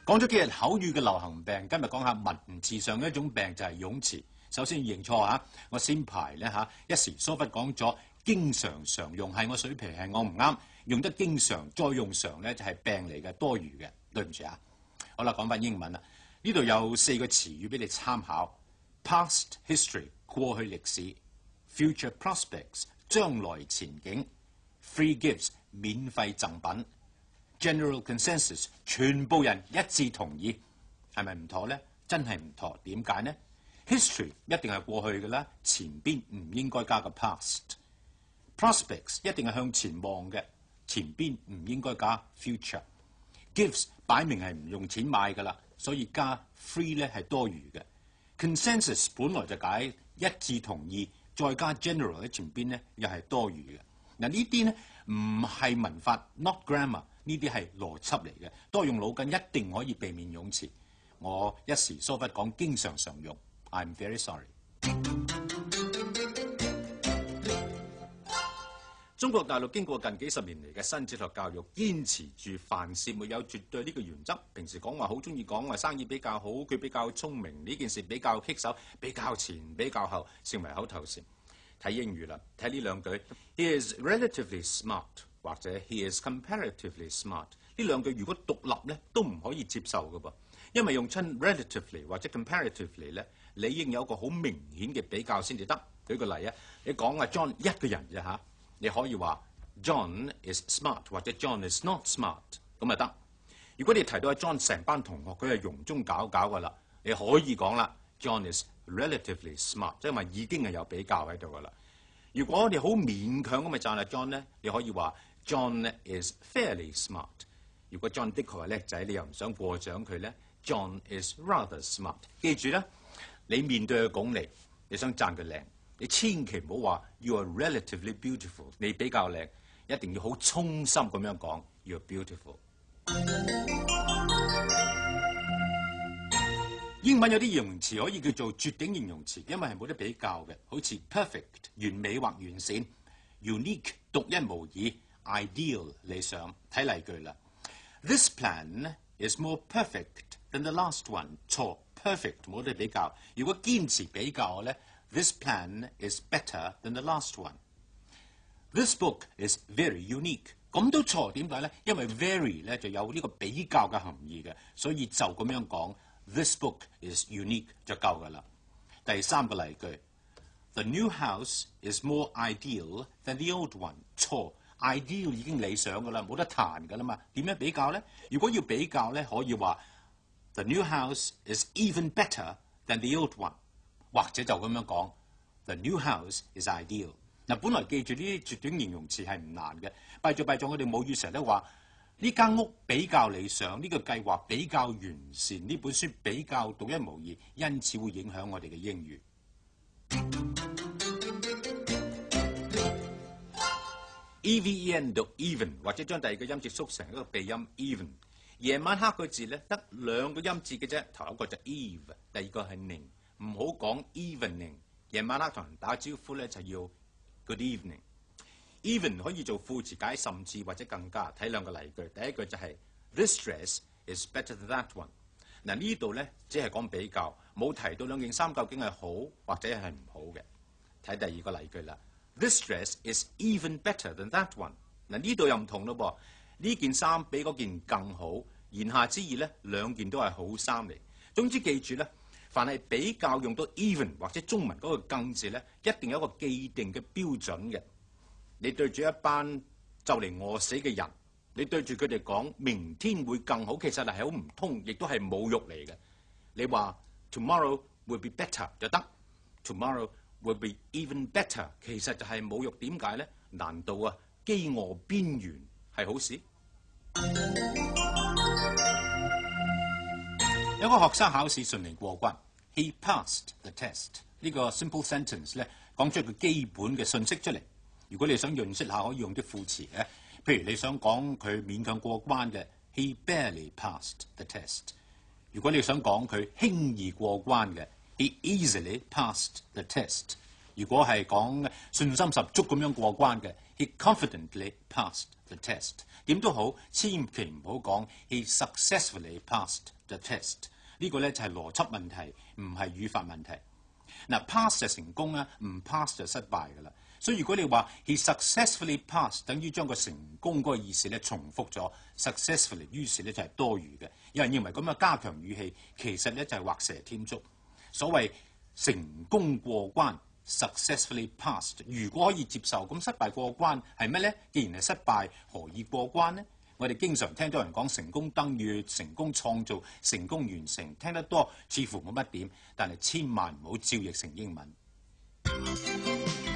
講咗幾日口語嘅流行病，今日講下文字上嘅一種病就係用詞。首先認錯嚇，我先排咧嚇，一時疏忽講咗經常常用係我水平係我唔啱，用得經常再用常咧就係病嚟嘅多餘嘅，對唔住啊。好啦，講翻英文啦，呢度有4個詞語俾你參考 ：past history 過去歷史 ，future prospects 將來前景 ，free gifts 免費贈品。General consensus 全部人一致同意，係咪唔妥呢？真係唔妥，點解呢？ History 一定係過去嘅啦，前邊唔應該加個 past。Prospects 一定係向前望嘅，前邊唔應該加 future。Gifts 擺明係唔用錢買㗎啦，所以加 free 咧係多餘嘅。Consensus 本來就解一致同意，再加 general 喺前邊咧又係多餘嘅。嗱呢啲咧唔係文法 ，not grammar。呢啲係邏輯嚟嘅，多用腦筋一定可以避免用詞。我一時疏忽講經常常用 ，I'm very sorry。中國大陸經過近幾十年嚟嘅新哲學教育，堅持住凡事沒有絕對呢個原則。平時講話好中意講話生意比較好，佢比較聰明，呢件事比較棘手，比較前比較後，成為口頭禪。睇英語啦，睇呢兩句 ，He is relatively smart。或者 he is comparatively smart 呢兩句如果獨立咧都唔可以接受嘅噃，因為用親 relatively 或者 comparatively 咧，你應有個好明顯嘅比較先至得。舉個例啊，你講啊 John 一個人啫嚇，你可以話 John is smart 或者 John is not smart 咁啊得。如果你提到阿 John 成班同學佢係庸中搞搞嘅啦，你可以講啦 John is relatively smart， 即係話已經係有比較喺度嘅啦。如果你好勉強咁咪讚阿 John 咧，你可以話John is fairly smart。如果 John 的確係叻仔，你又唔想過獎佢咧 ，John is rather smart。記住啦，你面對佢講嚟，你想讚佢靚，你千祈唔好話 You are relatively beautiful， 你比較靚，一定要好衷心咁樣講 You are beautiful。英文有啲形容詞可以叫做絕頂形容詞，因為係冇得比較嘅，好似 perfect 完美或完善 ，unique 獨一無二。Ideal 理想，睇例句啦。This plan is more perfect than the last one。錯 ，perfect 冇得比較。如果堅持比較咧 ，This plan is better than the last one。This book is very unique。咁都錯，點解咧？因為 very 咧就有呢個比較嘅含義嘅，所以就咁樣講 ，This book is unique 就夠㗎啦。第3個例句 ，The new house is more ideal than the old one。錯。ideal 已經理想㗎啦，冇得彈㗎啦嘛。點樣比較咧？如果要比較咧，可以話 The new house is even better than the old one， 或者就咁樣講 The new house is ideal。嗱，本來記住呢啲絕短形容詞係唔難嘅，弊咗我哋母語成日都話呢間屋比較理想，呢個計劃比較完善，呢本書比較獨一無二，因此會影響我哋嘅英語。even 讀 even 或者將第二個音節縮成一個鼻音 even。夜晚黑個字咧得2個音節嘅啫，頭一個就 eve， 第二個係 ning， 唔好講 evening。夜晚黑同人打招呼咧就要 good evening。even 可以做副詞解甚至或者更加，睇2個例句。第一句就係 This dress is better than that one。嗱呢度咧只係講比較，冇提到兩件衫究竟係好或者係唔好嘅。睇第2個例句啦。This dress is even better than that one。嗱呢度又唔同咯噃，呢件衫比嗰件更好。言下之意咧，兩件都係好衫嚟。總之記住咧，凡係比較用到 even 或者中文嗰個更字咧，一定有一個既定嘅標準嘅。你對住一班就嚟餓死嘅人，你對住佢哋講明天會更好，其實係好唔通，亦都係侮辱嚟嘅。你話 Tomorrow will be better 就得 ，Tomorrow will be even better， 其實就係侮辱。點解咧？難道啊飢餓邊緣係好事？有個學生考試順利過關 ，He passed the test。呢個 simple sentence 咧講出一個基本嘅信息出嚟。如果你想潤色下，可以用啲副詞嘅，譬如你想講佢勉強過關嘅 ，He barely passed the test。如果你想講佢輕易過關嘅 ，He easily passed the test。如果係講信心十足咁樣過關嘅 ，He confidently passed the test。點都好，千祈唔好講 He successfully passed the test。呢個咧就係邏輯問題，唔係語法問題。嗱 ，pass 就成功啦，唔 pass 就失敗㗎啦。所以如果你話 he successfully passed， 等於將個成功嗰個意思咧重複咗 successfully， 於是咧就係多餘嘅。有人認為咁嘅加強語氣，其實咧就係畫蛇添足。所謂成功過關 successfully passed， 如果可以接受，咁失敗過關係咩咧？既然係失敗，何以過關呢？我哋經常聽到人講成功登月、成功創造、成功完成，聽得多似乎冇乜點，但係千萬唔好照譯成英文。